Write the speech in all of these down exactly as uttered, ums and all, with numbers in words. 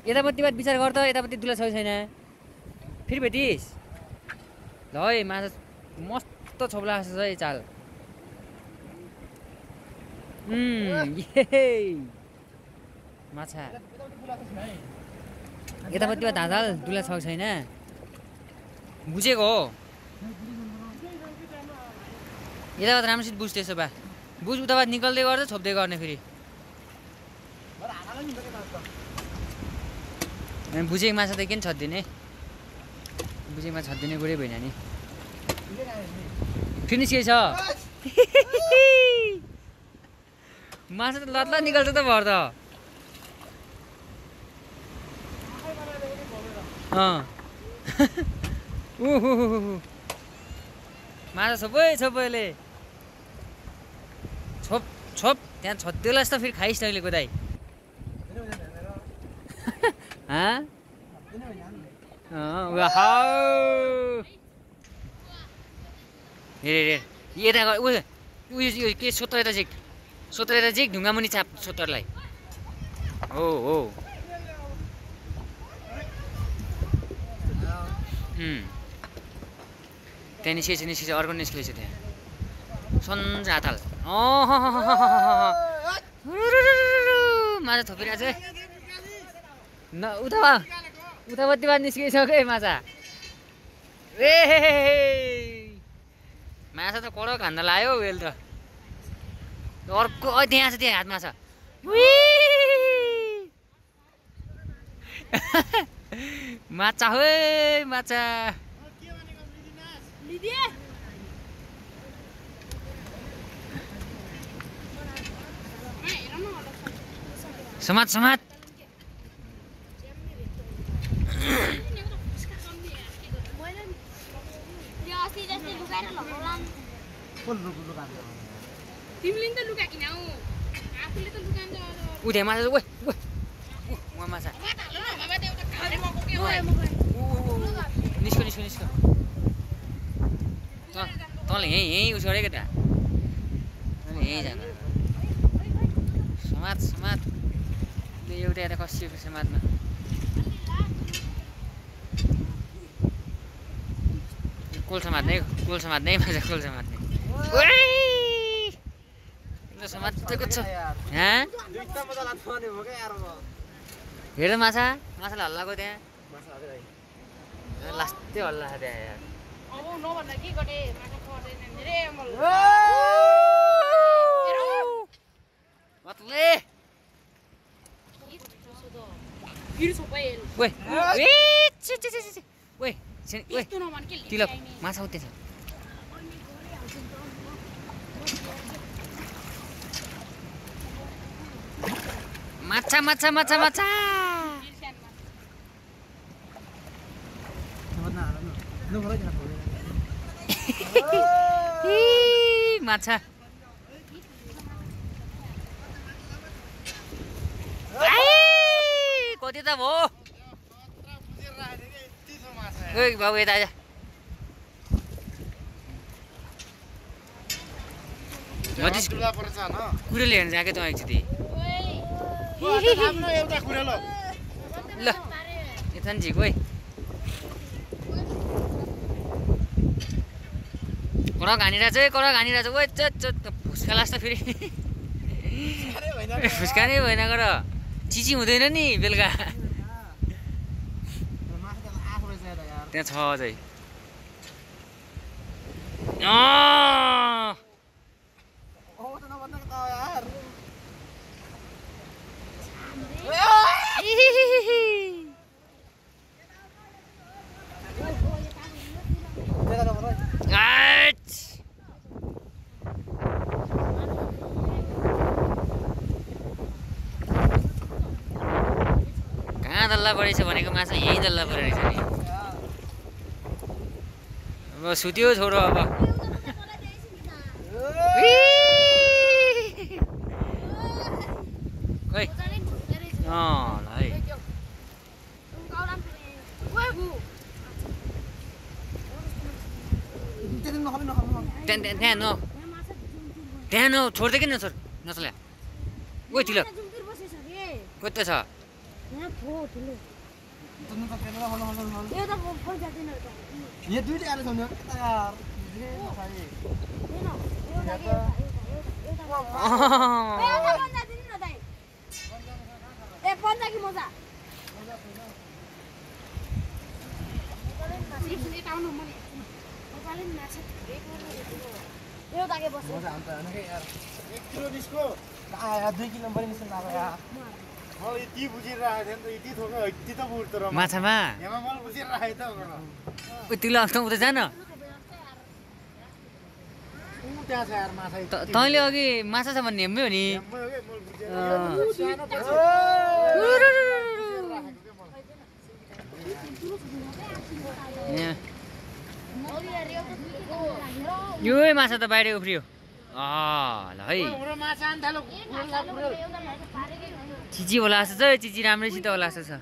यतापट्टि बात विचार गर त यतापट्टि दुला छ छैन फेरि भेटिस् ल है माछा मस्त छोप्ला छ है चाल माछा यतापट्टिमा धाँधाल दुला छ छैन बुझेको हो यताबाट राम्रोसित बुझ त्यसो भए बुझ उताबाट निकल्दै गर्दा छोप्दै गर्ने फेरि बुझेको माछा त किन छदिने बुझेमा छदिने कुरै भएन नि फेरि निस्केछ माछा त लत्ला निकाल्छ त भर त माछा सबै सबैले छोप छोप त्यहाँ छद्देला जस्तो फेरि खाइस् तैँले कोदाइ हेरे यता उयो उयो के सोत्र यता झिक सोत्र यता झिक ढुङ्गा मुनि चाप सोत्रलाई हो हो त्यहाँ निस्केछ निस्केछ अर्को निस्केछ त्यहाँ सन्ज हाताल माछा थपिरहेको छ न उता उतापट्टिबाट निस्किसक्यो माछा ए माछा त कडक खान्न लाग्यो वेल त अर्को त्यहाँ छ त्यहाँ हात माछा माछा हो माछा समात समात उठे माछा ओइ ओइ माछा निस्को निस्को निस्को तँले यहीँ यहीँ उस गरेको त तँले यहीँ जानु समात समात त्यो एउटा यता कसिएको समातमा कोल समात्ने कोल समात्ने माछा कोल समात्ने समातेको छ हेर माछा माछाले हल्लाको त्यहाँ लास्टै हल्ला त्यहाँ यार तिलक माछा उत्ते छ माछा माछा माछा माछा माछा कति त भयो ओइ बाबु यता आइज कुरेली हेर्नु जाके त एकचोटि ल यता नि झिक ओइ कडक हानिरहेछ है कडक हानिरहेछ ओइ फुस्का लाग्छ फेरि फुस्का नै भएन गर चिची हुँदैन नि बेलुका त्यहाँ छ अझै कहाँ दल्ला परेछ भनेको माछा यहीँ दल्ला परेछ नि अब सुत्यो छोरो अब खोइ अँ ल है त्यहाँ त्यहाँ न त्यहाँ न छोड्दै किन नछोड नचल्या ओइ तिलक कता छ यहाँ ठो ठुलो तुम तो केला हलो हलो हलो यो त फोन जादिन त ये दुईटा आले छ नि यार ए भाइ हेन यो त एउटा फोन जादिन न दाइ ए पन्जा कि मजा यो ताके बस मजा आउँछ हैन के यार एक किलो डिस्को आ दुई किलो पनि मिसन लाग्यो यार मलाई यति बुझिरहेको थिएँ नि त यति थोक यति त बुझ्दो र माछामा यहाँ मलाई बुझिरहेको त उ तिलो अस्ता उता जान त्यहाँ छ यार माछा तैँले अघि माछा छ भन्ने हेम्मै हो नि यो माछा त बाहिर उफ्रियो अँ ल है माछा आन थालो चिची होला जस्तो छ चिची राम्रैसित होला जस्तो छ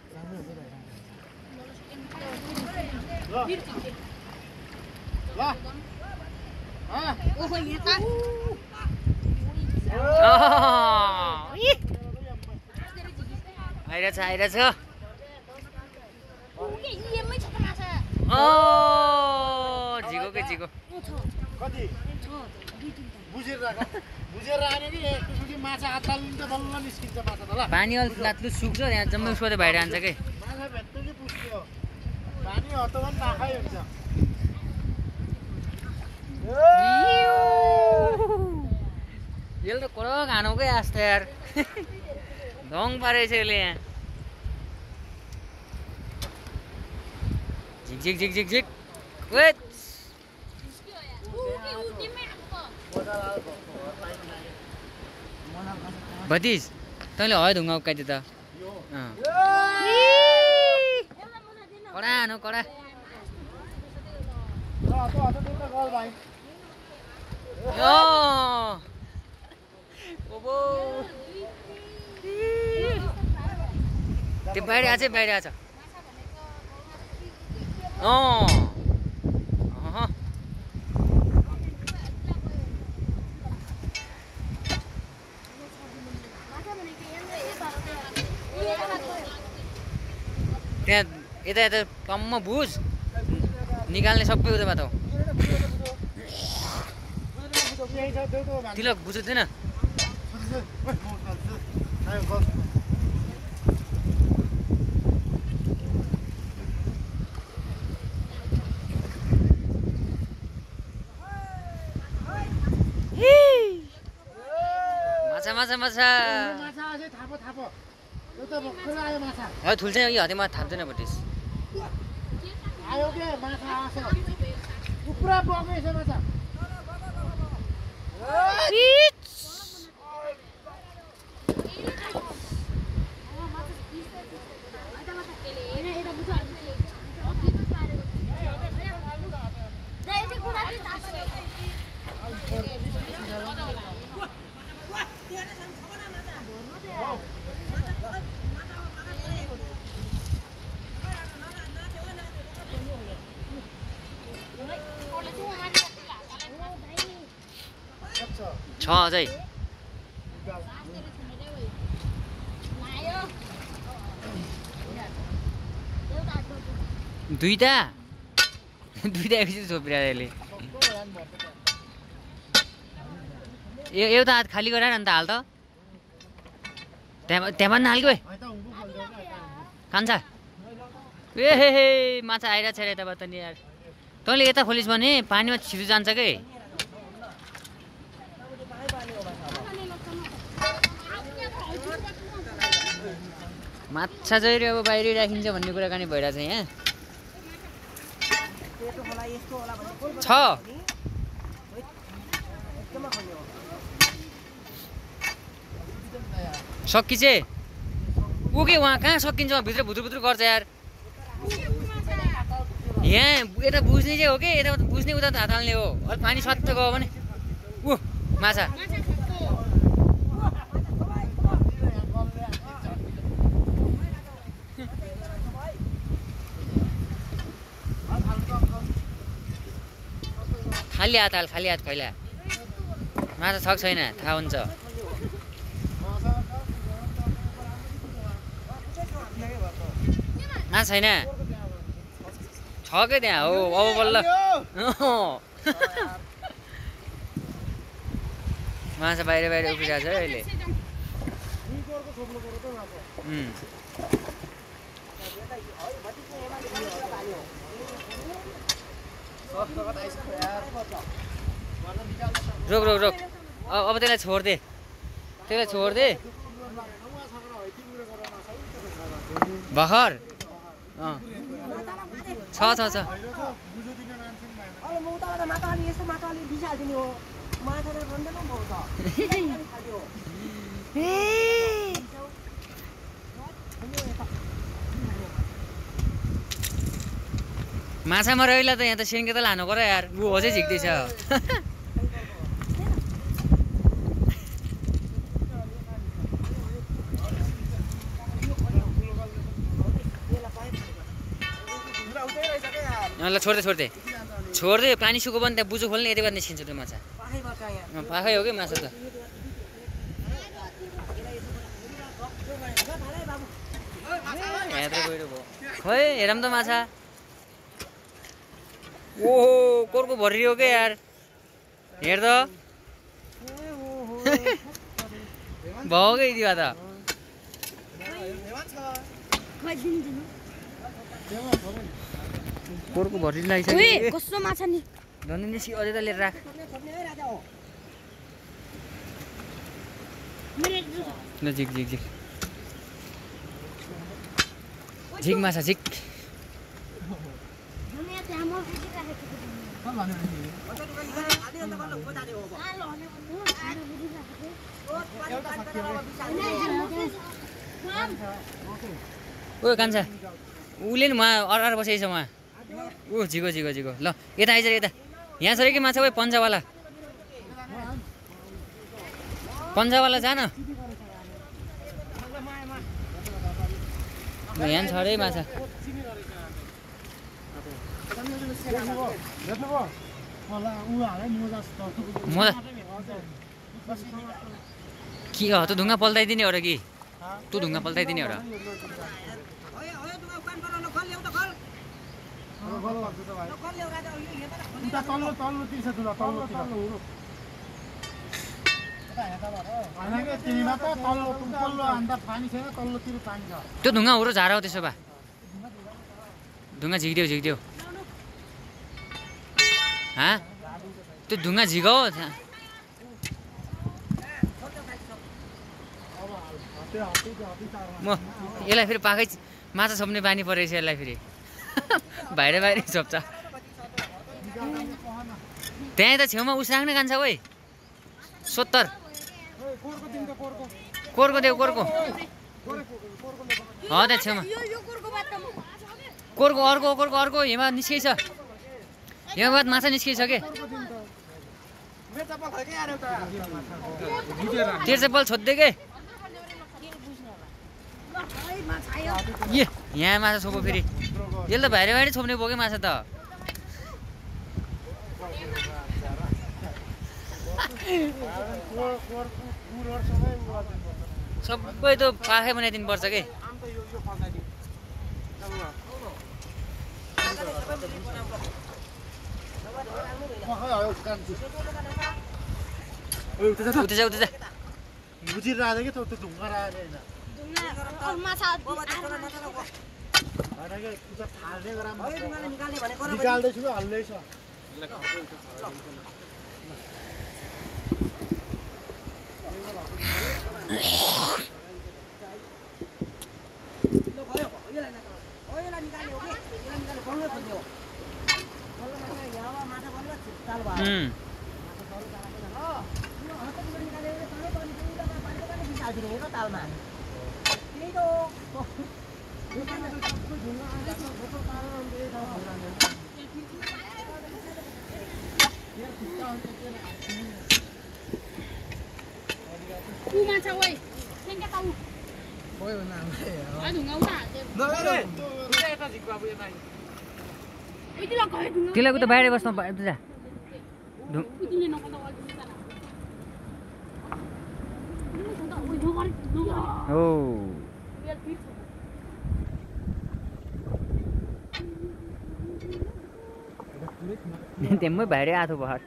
आइरहेछ आइरहेछ झिको के झिको कति बुझेर राख बुझेर राख्ने कि एकचोटि माछा हात हाल्नु त बल्ल निस्किन्छ माछा त ल पानी अलिक लात्लु सुक्छ त्यहाँ जम्मै उसको बाहिर आन्छ के माछा भेट्दै पुग्यो पानी हतो पनि नाखाइ हुन्छ यसले त कडा खानुकै आस् त यार ढङ पारेछ यसले यहाँ झिक झिक झिक झिक झिक वेट भतिज तैँले है ढुङ्गा उकाइदियो त कडा हानु कडा त्यो बाहिर आछ बाहिर आछ अँ त्यहाँ यता यता टम्म बुझ निकाल्ने सबै उता बाटो तिलक बुझ्दैन माछा माछा माछा है ठुल्छ यो हातेमा थाप्दैन भटिस आयो के माछा आछ पुरा बगेछ माछा छ अझै दुईटा दुईटा एकैचोटि छोपिरहेको यसले ए एउटा हात खाली गराएर अन्त हाल त त्यहाँ त्यहाँ पनि हाल्यो कान्छा ए हे हे माछा आइरहेको छ यताबाट नि यार तैँले यता खोलिस् भने पानीमा छिटो जान्छ के माछा चाहिँ अब बाहिरै राखिन्छ भन्ने कुराकानी भइरहेछ यहाँ छ सकिन्छ ऊ के उहाँ कहाँ सकिन्छ भित्र भुत्रु भुत्रु गर्छ यार यहाँ यता बुझ्ने चाहिँ हो कि यता बुझ्ने उता हात हाल्ने हो अलिक पानी सत्त गयो भने ऊ माछा खाली हात हाल खाली हात खैला माछा छ छैन थाहा हुन्छ माछा छैन छ के त्यहाँ हो अब बल्ल माछा बाहिर बाहिर उभिरहेको छ अहिले रोक रोक रोक अब त्यसलाई छोड्दे त्यसलाई छोड्दे भर्खर छ छ छ माछामा रहिला त यहाँ त सेन्के त लानु पर्यो यार ऊ अझै झिक्दैछ ल छोड्दै छोड्दै छोड्दै पानी सुको पनि त्यहाँ बुझो खोल्ने यति बेला निस्किन्छ त्यो माछा पाखै हो कि माछा त खोइ हेरौँ त माछा ओहो कोरको भरियो के यार हेर त भगै दिवा त कोरको भरि लागिसक्यो कस्तो माछा नि धनी निस्कि अझै त लिएर राख ल झिक झिक झिक झिक माछा झिक ओ कान्छा उसले नि उहाँ अरार बसेको छ उहाँ ऊ झिको झिको झिको ल यता आइज यता यहाँ छ कि माछा ओ पन्जावाला पन्जावाला जान यहाँ छ अरे माछा मोजा के हो त ढुङ्गा पल्टाइदिने हो र कि तँ ढुङ्गा पल्टाइदिने हो र त्यो ढुङ्गा हो र झारा हो त्यसो भए ढुङ्गा झिक्दियो झिक्दियो हाँ त्यो ढुङ्गा झिकाऊ म यसलाई फेरि पाखै माछा छोप्ने बानी परेछ यसलाई फेरि बाहिर बाहिर छोप्छ त्यहाँ त छेउमा उस राख्ने कान्छ ओइ सत्तर कोरको देऊ कोरको हो त्यहाँ छेउमा कोरको अर्को कोरको अर्को हिमा निस्केछ यहाँ बाद माछा निस्केछ के तिर्चेपल छोड्दै के ए यहाँ माछा छोपो फेरि यसले त बाहिर बाहिर छोप्ने बोके माछा त सबै त पाखै बनाइदिनु पर्छ के उता जा उता जा बुझिरहेको कि त्यो ढुङ्गा राखेको निकाल्दैछु कि हल्दैछ माछा ओइ सेन्के ताउ ओइ भन्न आ ढुङ्गा उता हाल्दै नगरे यता झिक्को अब यता उतिला गए ढुङ्गा तिलाई उता बाहिर बस्न पाउँछ जा उतिले नकता हो तेम्मै भाइरे आथो बहर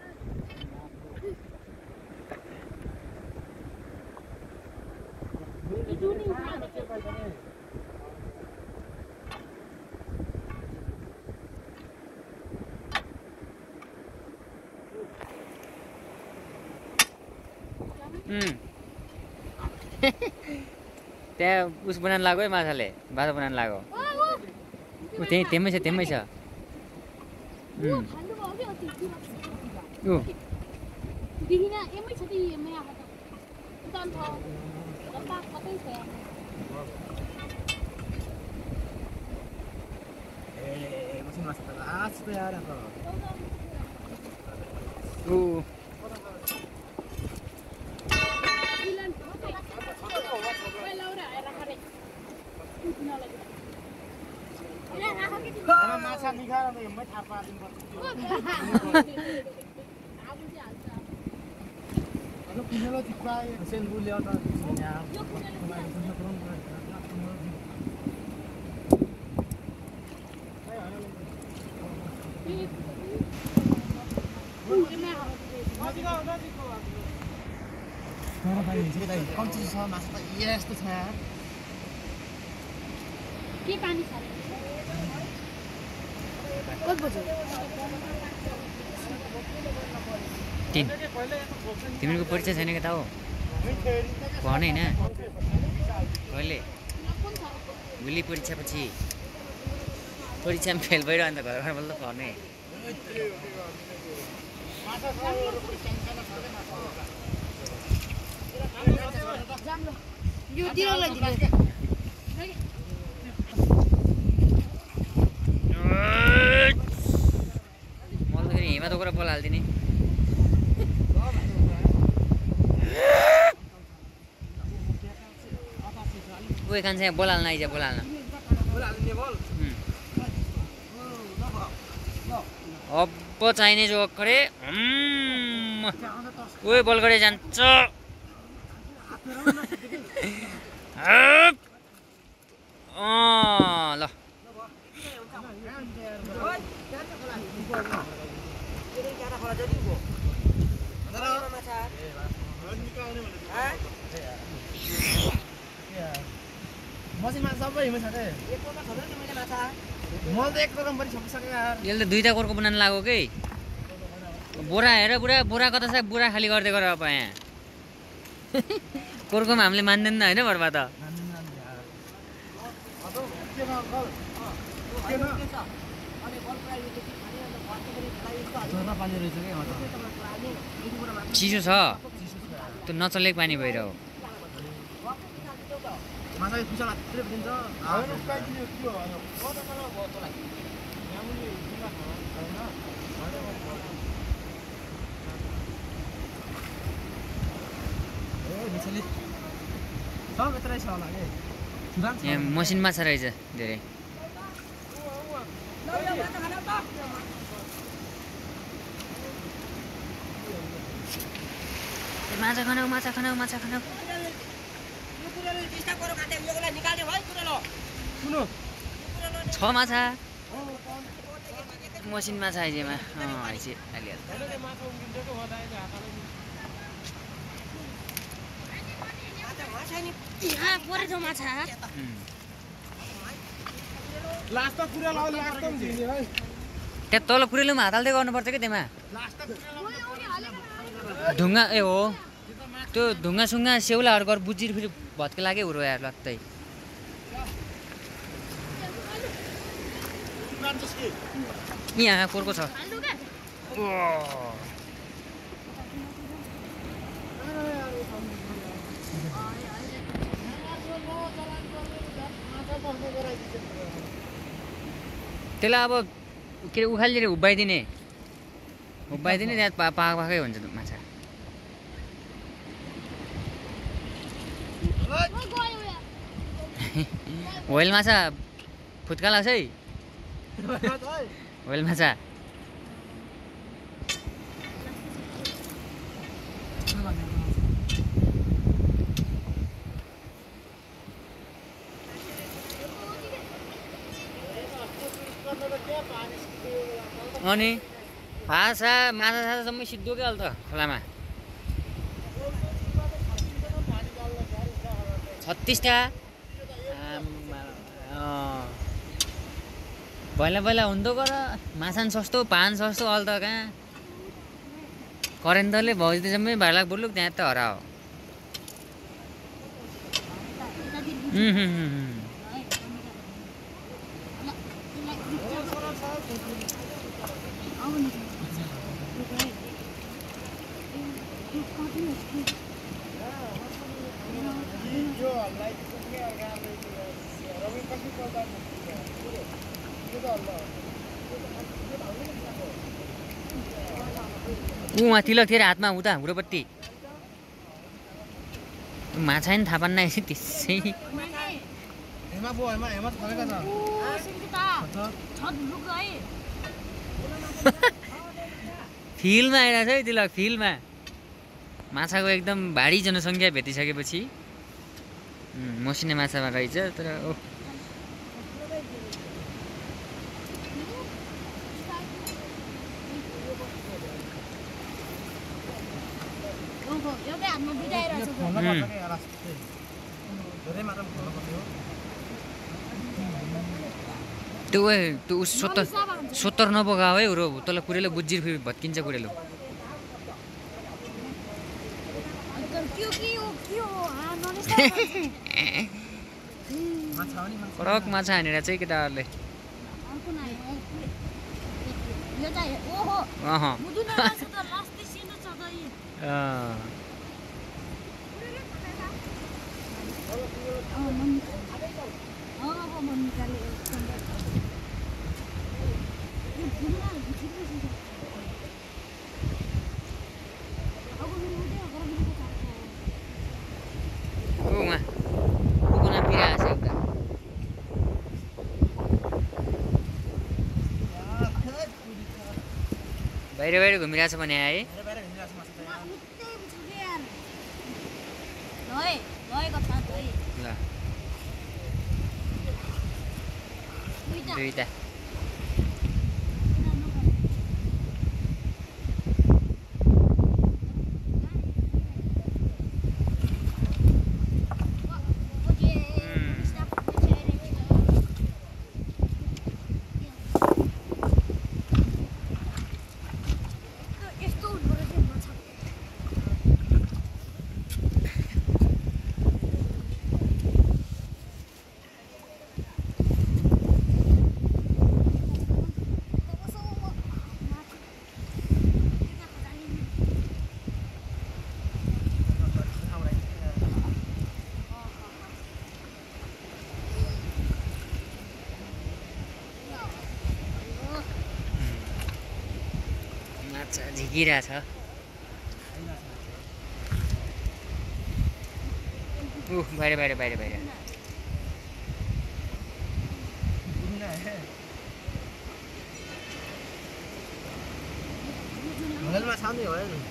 त्यहाँ उस बनाउनु लाग्यो है माछाले बाजा बनाउनु लाग्यो ऊ त्यही त्यहीमै छ त्यहीमै छ ऊ देखिना एमै छ ती एमै आएको त उता छ लम्बा कतै छ ए मसिन माछा त लास्ट त यार त ऊ इलन ओए लाउरा आएर खरे उठ्न लाग्यो ए राख के तिमी माछा निकालेर त एमै थाहा पार्दिनु पर्छ आबु चाहिँ हाल्छ अझ कुनेलो चिप्काए सेन बुल्यो त यहाँ यो कुनेलो कम्ती छ माछा त यस्तो छ यार के पानी छ कति बज्यो तिन तिमीको परिचय छैन कि त हो भन होइन कहिले भोलि परीक्षापछि परीक्षामा फेल भइरह्यो अन्त घर घर बल्ल पर्ने यो दिनलाई दिने मलाई त फेरि हिमा दोक्रा बोल हालिदिने उयो खान्छ यहाँ बोलाल्न आइज बोलाल्न अब चाहिने जो अक्खरे उयो बल गरे जान्छ ल मसिन माछा सबै हिँड्छ के मलाई त एक रकम पनि सकिसक्यो यार यसले त दुईटा कोरको बनाउनु लाग्यो कि बोरा हेर बुढा बोरा कता छ बुरा खाली गर्दै गर अब यहाँ कोरकोमा हामीले मान्दैन होइन बर्बा त चिसो छ त्यो नचलेको पानी भइरह माछा खुसा मात्रै दिन्छ सब यत्रै छ होला के यहाँ मसिन माछा रहेछ धेरै माछा खानु माछा खानु माछा खानु छ माछा मसिन माछा आइजेमा आइजे आइहाल्छ यहाँ परेछ माछा लास्ट पुरा लाउ लास्ट दिने है त्यहाँ तल पुरेलुमा हात हाल्दै गर्नुपर्छ कि त्यहाँ ढुङ्गा ए हो त्यो ढुङ्गा सुङ्गा सेउलाहरू गरेर बुझिर फेरि भत्के लाग्यो उरो यार लत्तै यहाँ कोरको छ त्यसलाई अब के अरे उखालेर उभ्याइदिने उभ्याइदिने त्यहाँ पा पाक पाकै हुन्छ माछा होइल माछा फुत्का लाग्छ है होइल माछा अनि माछा माछा साछा सबै सिद्धो क्या त खोलामा छत्तिसटा पहिला पहिला हुन्थ्यो गर माछा नि सस्तो पान सस्तो अहिले त कहाँ करेन्टले भौजी जम्मै भाइलाग बुर्लुक त्यहाँ त हरा हो ऊ वहाँ तिलक थियो हातमा उता हुरोपट्टि माछा नि थाहा पान्न त्यसै हेमा बो हेमा हेमा फलेको छ फिल्डमा आइरहेको छ है तिलक फिल्डमा माछाको एकदम भारी जनसङ्ख्या भेटिसकेपछि मसिने माछामा रहेछ तर ओ त्यो त्यो उस सोत्तर सोत्तर नपकाऊ है उरो तँलाई कुरेलो बुझिर फेरि भत्किन्छ कुरेलो कडक माछा हानेर चाहिँ केटाहरूले बाहिर बाहिर घुमिरहेछ भने है दुईटा झिकिरहेछ ऊ बाहिर बाहिर बाहिर बाहिर होलमा छाम्दै हो नि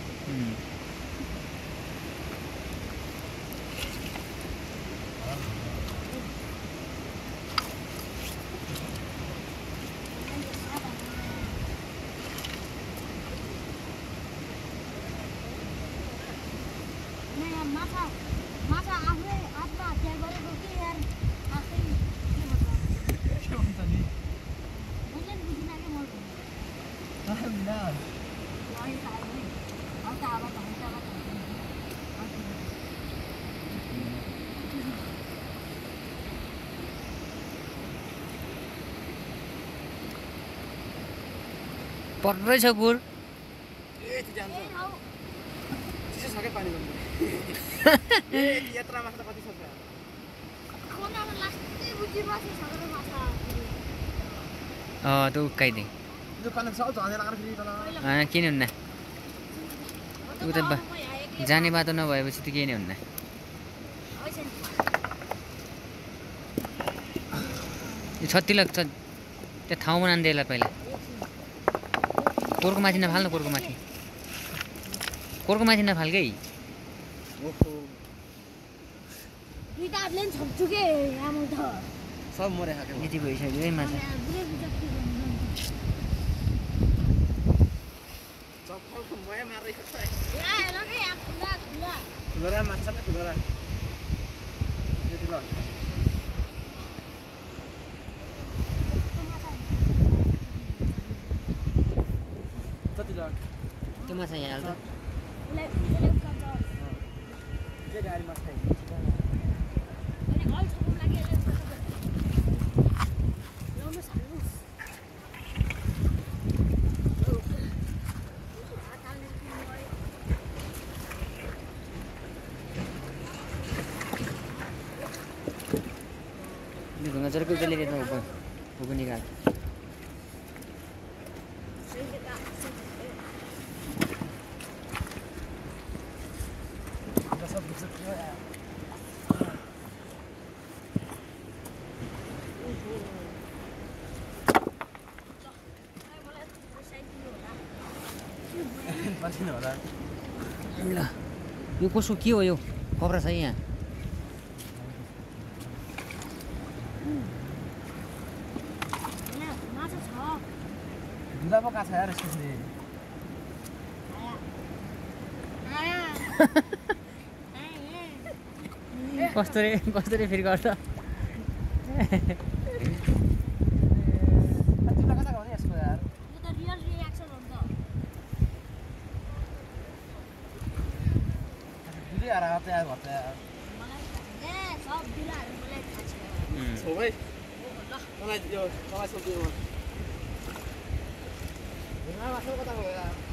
पर्दै छ कुर अँ त्यो उकाइदिए किन हुन्न उता जाने बाटो नभएपछि त केही नै हुन्न यो छत्तिलक छ त्यहाँ ठाउँ बनाउँदै यसलाई पहिला कोरको माथि नफाल्नु कोरको माथि कोरको माथि नफाल्कै सब मरे यति भइसक्यो है माछा मया मारेको छ ला हेर के यहाँ खुला खुला खुलरा माछा न खुलरा यति ल कति ल त्यो माछा यहाँ हाल्छ उसलाई उसलाई उकाल्छ जे गाडी माछा अनि अल छोड्नु लागि यसले ल्याउनु साल्नुस् ini bunga cerita udah lihat apa buku nikah बसिनु होला ल यो कसो के हो यो खबरा छ यहाँ यहाँ माछा छ दुधा पो काछ यार यसको चाहिँ आया कस्तो रे कस्तो रे फेरि गर्छ तिमीलाई कता गाउने यसको यार यो त रियल रियाक्सन हो नि त दुधै यार आएको यार भन्छ यार मलाई ए सब बिराहरू मलाई थाहा छ छौ भाइ मलाई यो मलाई सोध्यो घुम्न माछा कता गयो यार